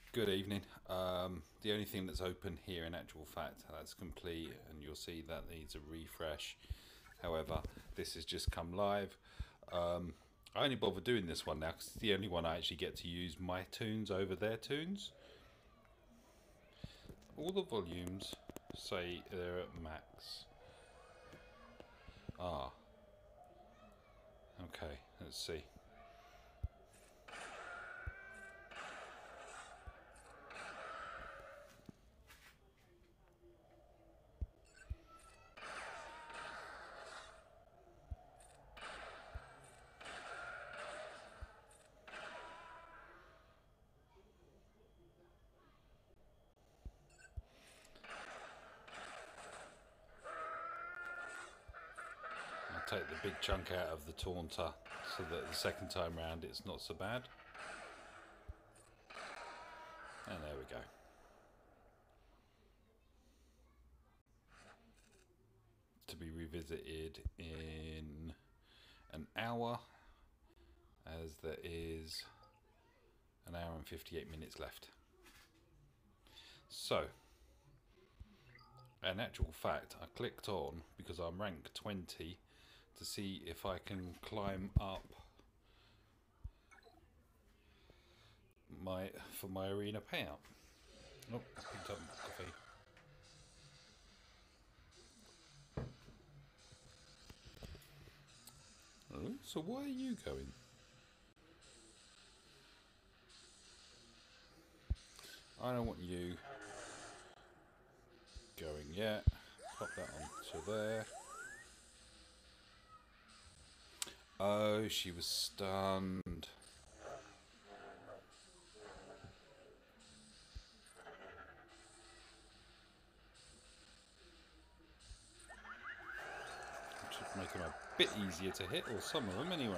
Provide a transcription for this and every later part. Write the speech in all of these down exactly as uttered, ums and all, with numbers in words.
Good evening. Um, the only thing that's open here, in actual fact, that's complete, and you'll see that needs a refresh. However, this has just come live. Um, I only bother doing this one now because it's the only one I actually get to use my tunes over their tunes. All the volumes say they're at max. Ah, okay, let's see. I'll take the big chunk out of the taunter so that the second time round it's not so bad. And there we go. To be revisited in an hour, as there is an hour and fifty-eight minutes left. So, in actual fact, I clicked on because I'm rank twenty to see if I can climb up my for my arena payout. Oh, I picked up coffee. Oh, so why are you going? I don't want you going yet. Pop that onto there. Oh, she was stunned. Should make them a bit easier to hit, or some of them anyway.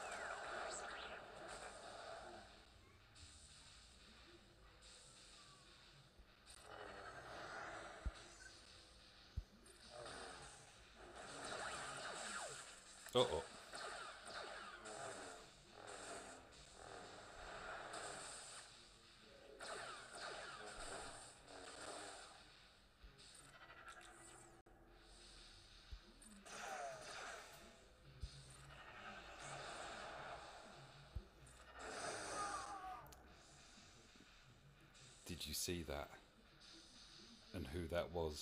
Uh oh. Did you see that? And who that was?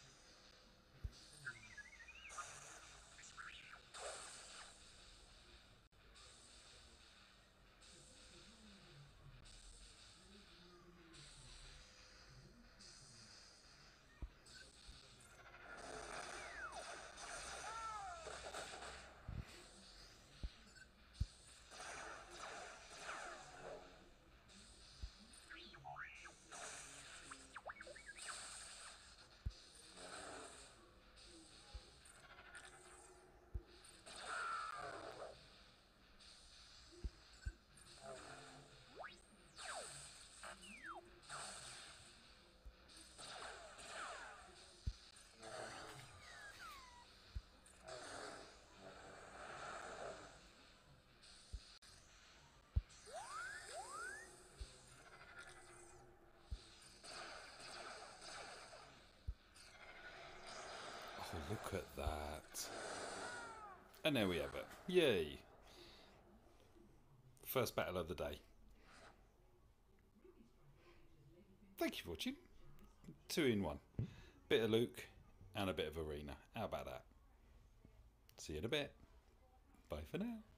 Oh, look at that. And there we have it. Yay. First battle of the day. Thank you for watching. Two in one. Bit of Luke and a bit of Arena. How about that? See you in a bit. Bye for now.